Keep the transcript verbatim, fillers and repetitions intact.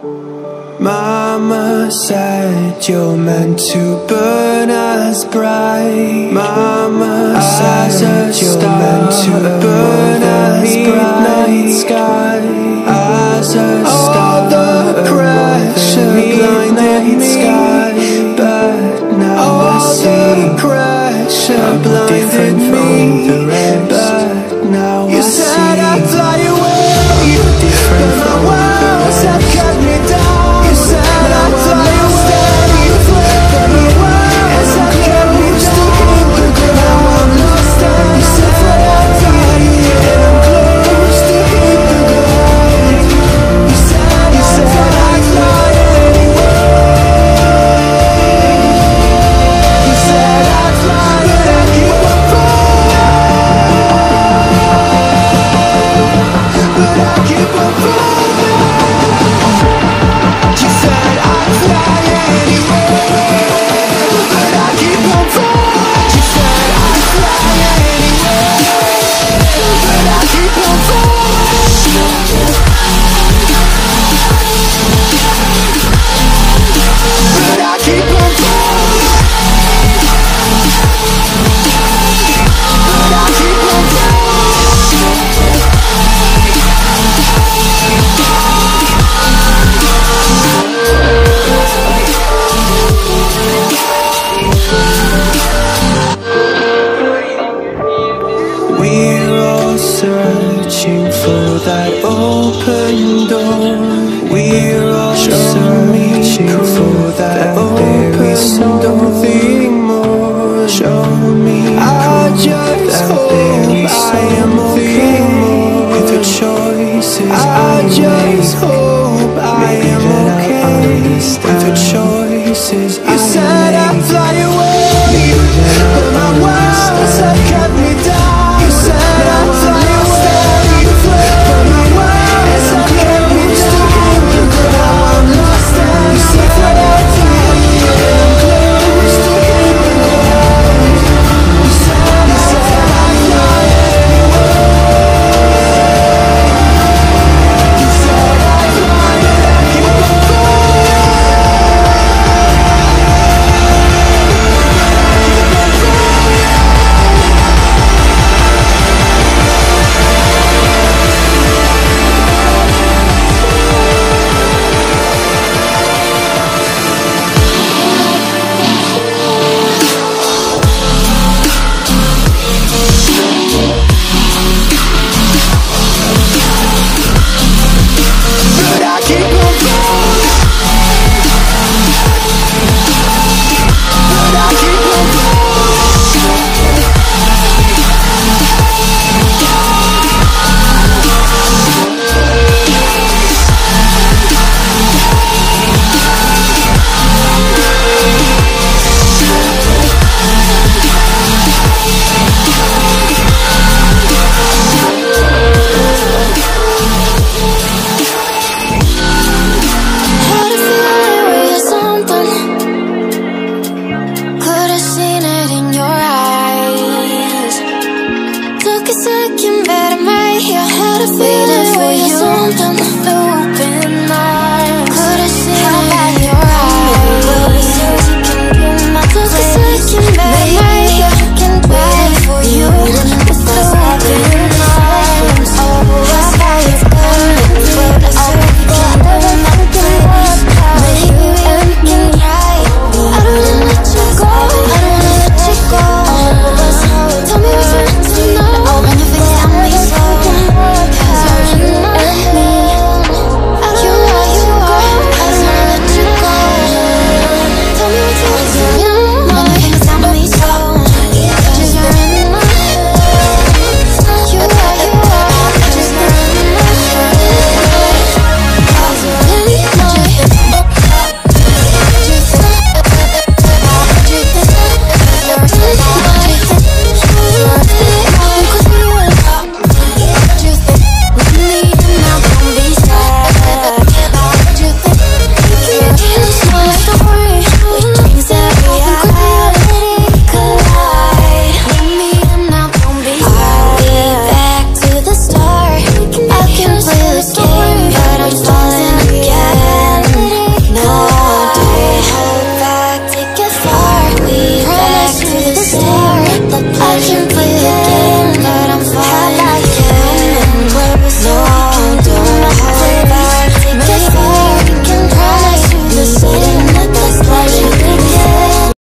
Mama said you're meant to burn as bright. Mama said you're meant to burn as bright sky. As a star, the pressure blinded me, but now I see the pressure blinded me, but now I see. You said I'd fly away, but my walls have cut me down. You said I'd fly away, but my walls have cut me down. Now I'm lost and you said I'd fly away, and I'm close to hit the ground. You said you said I'd fly anyway. You said I'd fly, but I keep on falling. But I keep on falling.